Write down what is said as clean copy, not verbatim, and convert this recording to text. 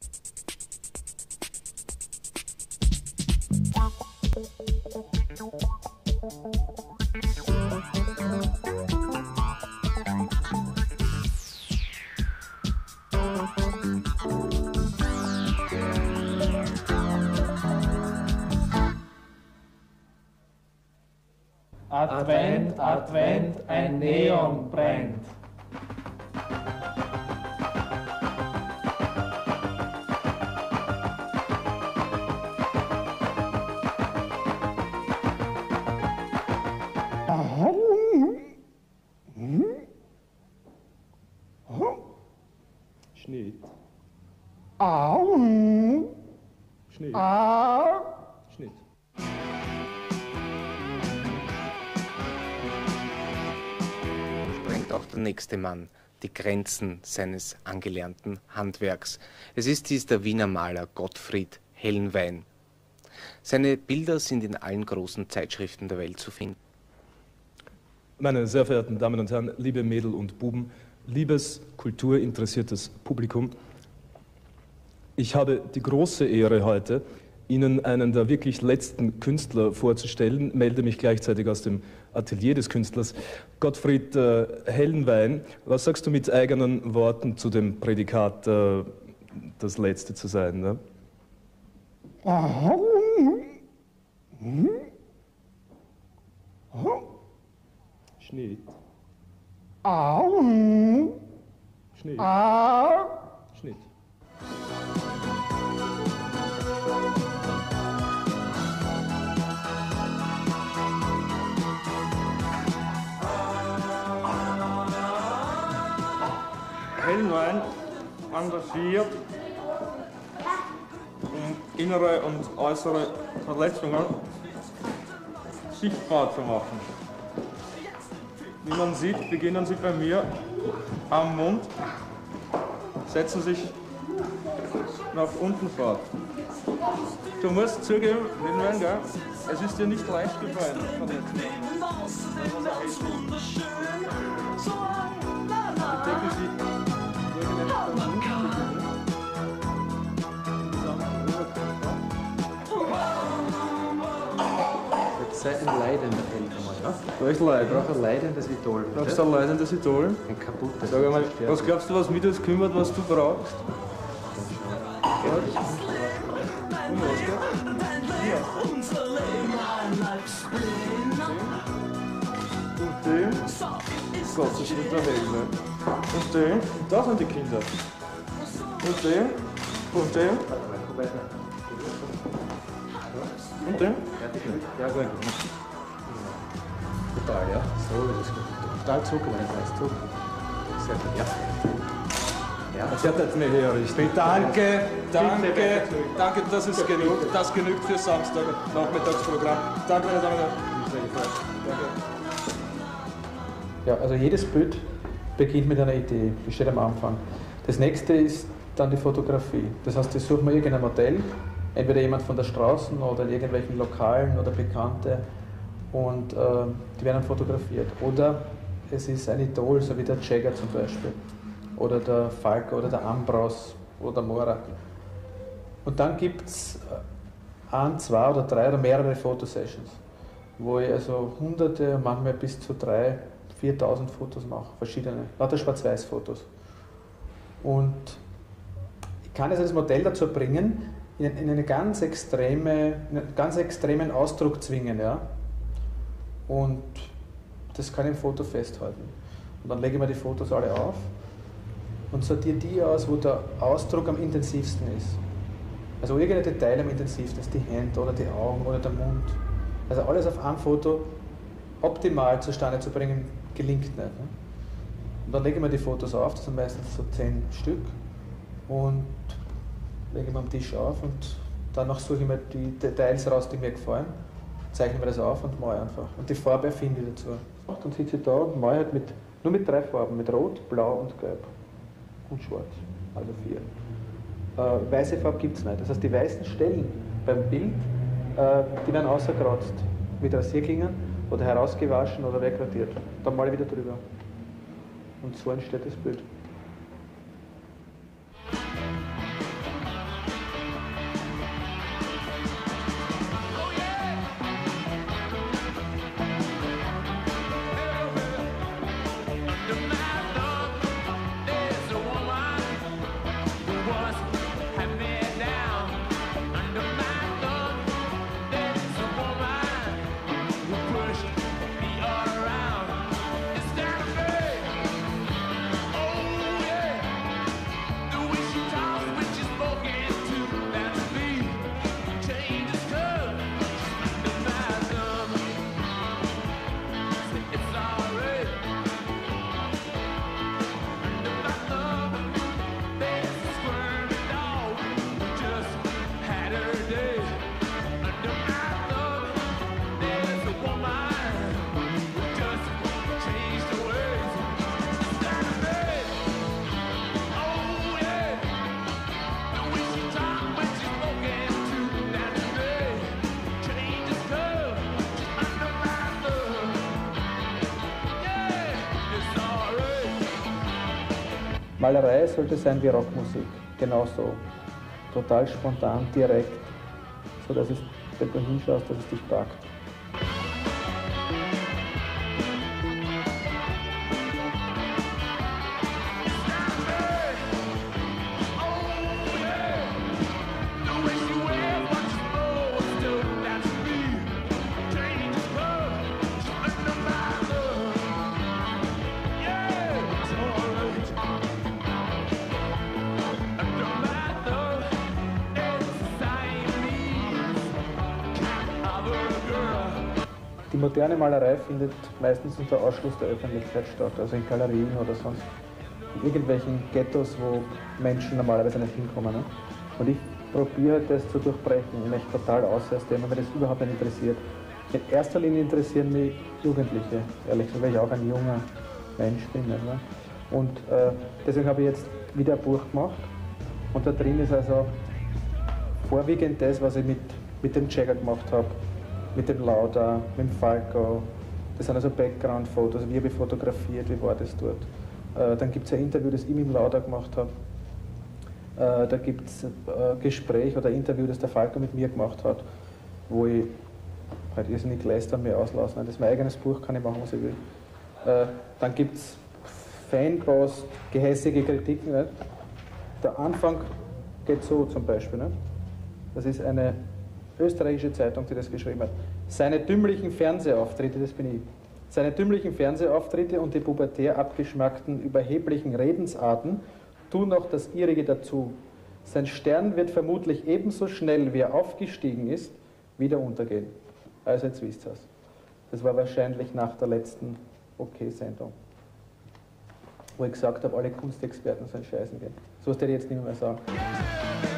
Advent, Advent, ein Neon brennt. Schnitt. Schnitt. Schnitt. Sprengt auch der nächste Mann die Grenzen seines angelernten Handwerks. Es ist dies der Wiener Maler Gottfried Helnwein. Seine Bilder sind in allen großen Zeitschriften der Welt zu finden. Meine sehr verehrten Damen und Herren, liebe Mädel und Buben, liebes kulturinteressiertes Publikum, ich habe die große Ehre heute, Ihnen einen der wirklich letzten Künstler vorzustellen, melde mich gleichzeitig aus dem Atelier des Künstlers, Gottfried Helnwein. Was sagst du mit eigenen Worten zu dem Prädikat, das Letzte zu sein? Ne? Schnitt. Schnitt. Schnitt. Helnwein engagiert, um innere und äußere Verletzungen sichtbar zu machen. Wie man sieht, beginnen sie bei mir am Mund, setzen sich nach unten fort. Du musst zugeben, Helnwein, gell? Es ist dir nicht leicht gefallen. Ich denke, sie Jetzt seid ein leidender Heldenmann, ja? Du bist leid, Ich brauche ein leidendes Idol. brauchst du ein leidendes Idol? Ein kaputtes. Sag einmal, was glaubst du, was mich das kümmert, was du brauchst? Und den? Gott, das ist der Helme. Und den? Und da sind die Kinder. Und den? Und den? Und den? Ja, gut. Total, ja. So ist es gut. Total Zucker, wenn ich weiß. Zucker. Sehr gut, ja. Ja, Das hat mir herrichten. Danke, danke, danke, das ist genug. Das genügt für Samstag, Nachmittagsprogramm. Danke, meine Damen und Herren. Danke. Ja, also jedes Bild beginnt mit einer Idee, die steht am Anfang. Das nächste ist dann die Fotografie. Das heißt, ich suche mir irgendein Modell, entweder jemand von der Straße oder in irgendwelchen Lokalen oder Bekannte, und die werden dann fotografiert. Oder es ist ein Idol, so wie der Jagger zum Beispiel, oder der Falco oder der Ambros oder Mora. Und dann gibt es 1, 2 oder 3 oder mehrere Fotosessions, wo ich also hunderte, manchmal bis zu 3.000, 4.000 Fotos mache, verschiedene, lauter Schwarz-Weiß-Fotos. Und ich kann jetzt das Modell dazu bringen, in einen ganz extremen Ausdruck zwingen. Ja? Und das kann ich im Foto festhalten. Und dann lege ich mir die Fotos alle auf und sortiere die aus, wo der Ausdruck am intensivsten ist. Also irgendein Detail am intensivsten ist, die Hände oder die Augen oder der Mund. Also alles auf einem Foto optimal zustande zu bringen, gelingt nicht. Ne? Und dann lege ich mir die Fotos auf, das sind meistens so 10 Stück, und lege ich mir am Tisch auf, und danach suche ich mir die Details raus, die mir gefallen, zeichne mir das auf und male einfach. Und die Farbe erfinde ich dazu. Dann sitze ich da und male halt nur mit 3 Farben, mit Rot, Blau und Gelb und Schwarz, also 4. Weiße Farbe gibt es nicht. Das heißt, die weißen Stellen beim Bild, die werden ausgekratzt mit Rasierklingen oder herausgewaschen oder wegradiert. Dann male ich wieder drüber. Und so entsteht das Bild. Malerei sollte sein wie Rockmusik, genauso. Total spontan, direkt, so dass es, wenn du hinschaust, dass es dich packt. Die moderne Malerei findet meistens unter Ausschluss der Öffentlichkeit statt, also in Galerien oder sonst in irgendwelchen Ghettos, wo Menschen normalerweise nicht hinkommen. Ne? Und ich probiere das zu durchbrechen. Ich möchte total aus aus dem, weil das überhaupt nicht interessiert. In erster Linie interessieren mich Jugendliche, ehrlich gesagt, weil ich auch ein junger Mensch bin. Nicht, ne? Und deswegen habe ich jetzt wieder ein Buch gemacht. Und da drin ist also vorwiegend das, was ich mit dem Jagger gemacht habe. Mit dem Lauda, mit dem Falco. Das sind also Background-Fotos, wie habe ich fotografiert, wie war das dort. Dann gibt es ein Interview, das ich mit dem Lauda gemacht habe. Da gibt es ein Gespräch oder ein Interview, das der Falco mit mir gemacht hat, wo ich halt irrsinnig lästern mir auslassen. Das ist mein eigenes Buch, kann ich machen, was ich will. Dann gibt es Fanpost, gehässige Kritiken. Nicht? Der Anfang geht so zum Beispiel. Nicht? Das ist eine österreichische Zeitung, die das geschrieben hat. Seine dümmlichen Fernsehauftritte, das bin ich. Seine dümmlichen Fernsehauftritte und die pubertär abgeschmackten, überheblichen Redensarten tun noch das ihrige dazu. Sein Stern wird vermutlich ebenso schnell, wie er aufgestiegen ist, wieder untergehen. Also jetzt wisst ihr es. Das war wahrscheinlich nach der letzten OK-Sendung, wo ich gesagt habe, alle Kunstexperten sollen scheißen gehen. So was werde ich jetzt nicht mehr sagen.